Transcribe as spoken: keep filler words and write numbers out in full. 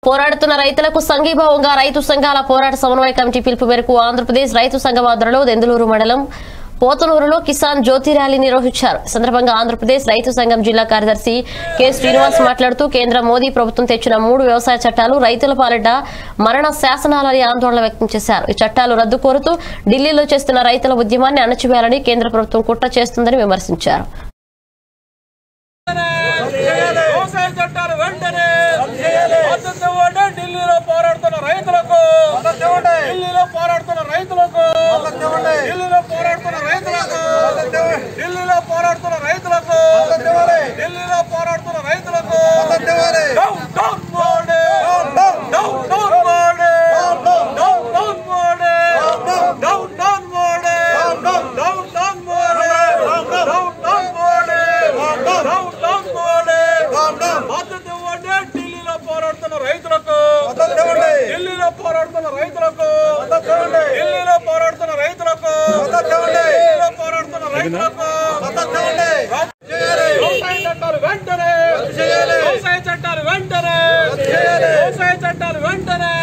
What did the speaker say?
పోరాడుతున్న రైతులకు సంఘీభావంగా రైతు సంఘాల పోరాట సమన్వయ కమిటీ పిలుపు మేరకు ఆంధ్రప్రదేశ్ రైతు సంఘం ఆధ్వర్యంలో దెందులూరు మండలం పోతనూరులో కిసాన్ జ్యోతి ర్యాలీ నిర్వహించారు. ఈ సందర్భంగా ఆంధ్రప్రదేశ్ రైతు సంఘం జిల్లా కార్యదర్శి కె శ్రీనివాస్ మాట్లాడుతూ కేంద్ర మోదీ ప్రభుత్వం తెచ్చిన మూడు వ్యవసాయ చట్టాలు రైతుల పాలిట మరణ శాసనాలని ఆందోళన వ్యక్తం చేశారు. ఈ చట్టాలు రద్దు కోరుతూ ఢిల్లీలో చేస్తున్న రైతుల ఉద్యమాన్ని అణచివేయాలని కేంద్ర ప్రభుత్వం కుట్ర చేస్తుందని విమర్శించారు. ఢిల్లీలో పోరాడుతున్న రైతులకు ఢిల్లీలో పోరాడుతున్న రైతులకు ఢిల్లీలో పోరాడుతున్న రైతులకు ఢిల్లీలో పోరాడుతున్న రైతులకు ఢిల్లీలో పోరాడుతున్న రైతులకు down down Modi down down Modi down down Modi down down Modi down down Modi down down Modi down down Modi మద్దతు ఇవ్వండి. ఢిల్లీలో పోరాడుతున్న రైతులకు ఢిల్లీలో పోరాడుతున్న రైతులకు ఢిల్లీలో పోరాడుతున్న రైతులకు ఢిల్లీలో పోరాడుతున్న రైతులకు వ్యవసాయ చట్టాలు వెంటనే వ్యవసాయ చట్టాలు వెంటనే వ్యవసాయ చట్టాలు వెంటనే